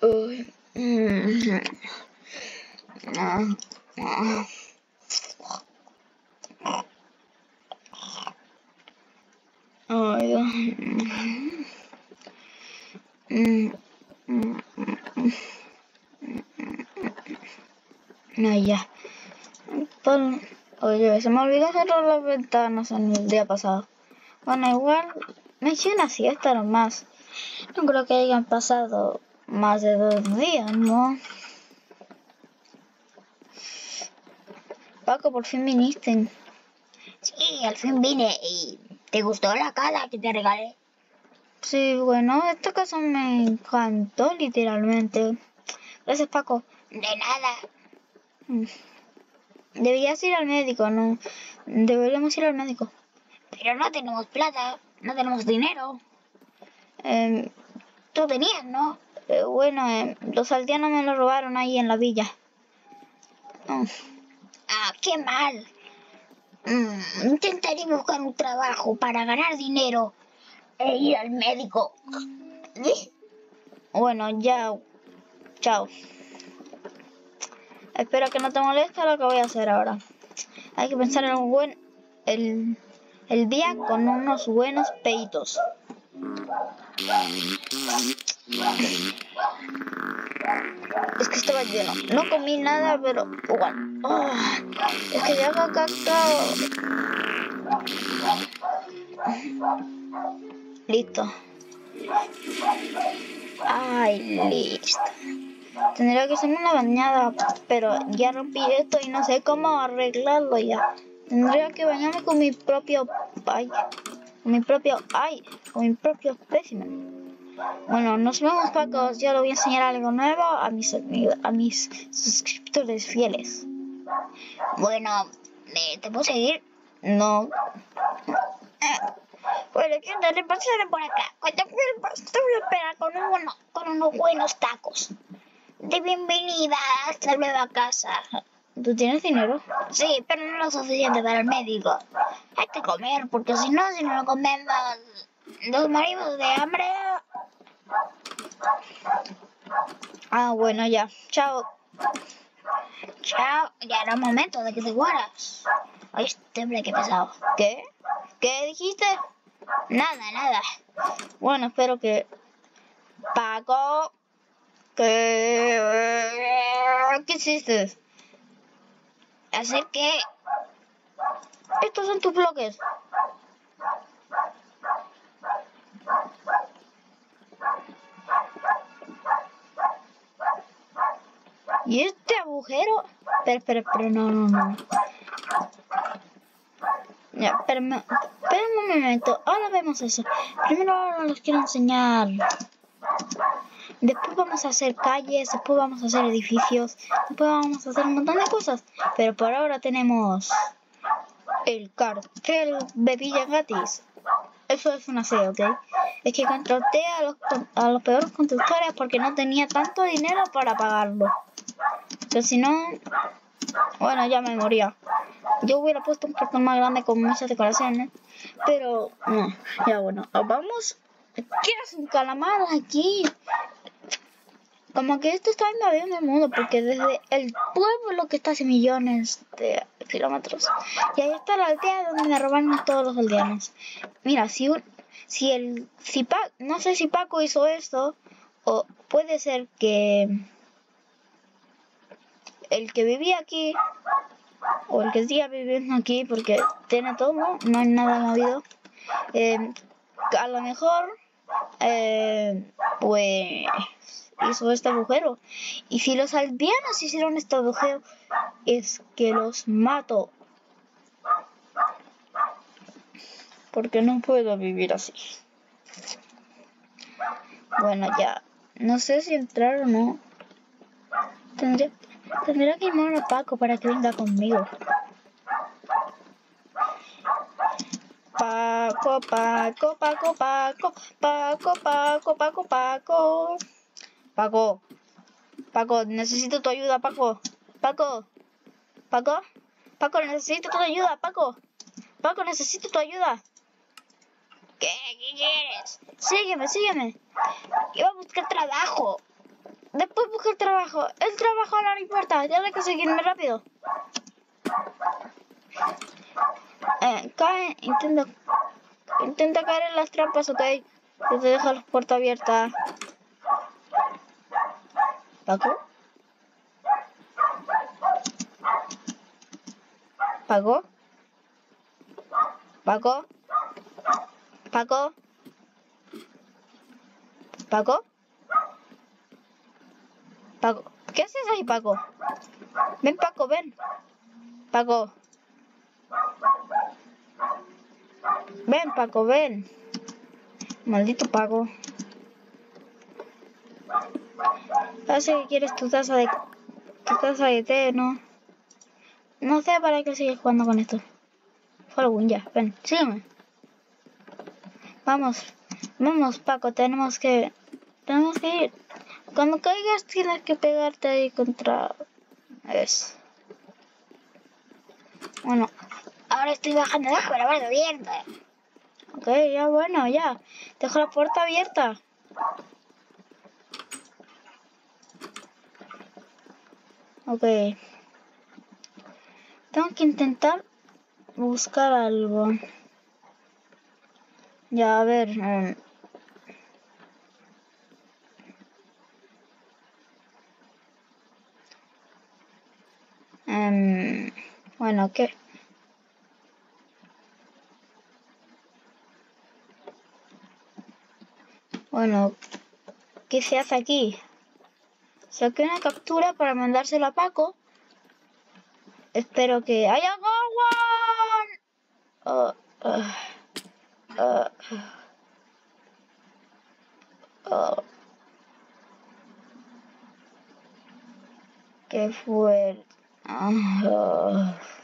Uy. Ay, no, ya. Oye, se me olvidó cerrar las ventanas en el día pasado. Bueno, igual me eché una siesta nomás. No creo que hayan pasado más de 2 días, ¿no? Paco, por fin viniste. Sí, al fin vine. ¿Y te gustó la casa que te regalé? Sí, bueno, esta casa me encantó literalmente. Gracias, Paco. De nada. Deberías ir al médico, ¿no? Deberíamos ir al médico. Pero no tenemos plata, no tenemos dinero. Tú tenías, ¿no? Bueno, los aldeanos me lo robaron ahí en la villa. Ah, qué mal. Intentaré buscar un trabajo para ganar dinero e ir al médico. Bueno, ya. Chao. Espero que no te moleste lo que voy a hacer ahora. Hay que pensar en el día con unos buenos peitos. Es que estaba lleno. No comí nada, pero igual. Oh, es que ya hago cacao. Listo. Ay, listo. Tendría que hacerme una bañada, pero ya rompí esto y no sé cómo arreglarlo ya. Tendría que bañarme con mi propio espécimen. Bueno, nos vemos, Paco. Ya le voy a enseñar algo nuevo a mis suscriptores fieles. Bueno, ¿te puedo seguir? No. Bueno, ¿qué onda? Repásale por acá. Cuando te voy a esperar con unos buenos tacos de bienvenida a esta nueva casa. ¿Tú tienes dinero? Sí, pero no lo suficiente para el médico. Hay que comer, porque si no lo comemos, nos morimos de hambre. Ah, bueno, ya. Chao. Chao, ya era momento de que te guardas. Ay, este hombre, qué pesado. ¿Qué? ¿Qué dijiste? Nada. Bueno, espero que... Paco... ¿Qué hiciste? Así que... Estos son tus bloques. ¿Y este agujero? Espera, no. Ya, espera un momento. Ahora vemos eso. Primero ahora les quiero enseñar. Después vamos a hacer calles, después vamos a hacer edificios, después vamos a hacer un montón de cosas. Pero por ahora tenemos el cartel de Villa Gratis. Eso es una C, ¿ok? Es que contraté a los peores constructores porque no tenía tanto dinero para pagarlo. Pero si no, bueno, ya me moría. Yo hubiera puesto un cartón más grande con muchas decoraciones, pero no. Ya bueno, vamos. ¿Quieres un calamar aquí? Como que esto está invadiendo el mundo, porque desde el pueblo que está hace millones de kilómetros, y ahí está la aldea donde me robaron todos los aldeanos. Mira, no sé si Paco hizo esto, o puede ser que el que vivía aquí, o el que siga viviendo aquí, porque tiene todo, no hay nada movido, a lo mejor, pues hizo este agujero. Y si los aldeanos hicieron este agujero, es que los mato, porque no puedo vivir así. Bueno, ya no sé si entrar o no. Tendría que llamar a Paco para que venga conmigo. Paco, necesito tu ayuda, Paco, necesito tu ayuda, Paco, necesito tu ayuda. ¿Qué quieres? Sígueme. Iba a buscar trabajo. Después busca el trabajo. El trabajo no importa. Ya lo conseguirme rápido. Cae. Intenta caer en las trampas, ok. Que te deja la puerta abierta. ¿Paco? ¿Paco? ¿Paco? ¿Paco? ¿Paco? ¿Paco? ¿Qué haces ahí, Paco? Ven, Paco, ven. Paco. Ven, Paco, ven. Maldito Paco. Parece que quieres tu taza de té, ¿no? No sé para qué sigues jugando con esto. Fue algún ya. Ven, sígueme. Vamos, Paco, tenemos que ir. Cuando caigas tienes que pegarte ahí contra eso. Bueno, Ahora estoy bajando de afuera, va bien. ok, ya bueno, ya. Dejo la puerta abierta. Ok. Tengo que intentar buscar algo. Ya, a ver. Bueno, ¿qué? Bueno, ¿qué se hace aquí? Saqué una captura para mandársela a Paco. Espero que haya agua. Qué fuerte.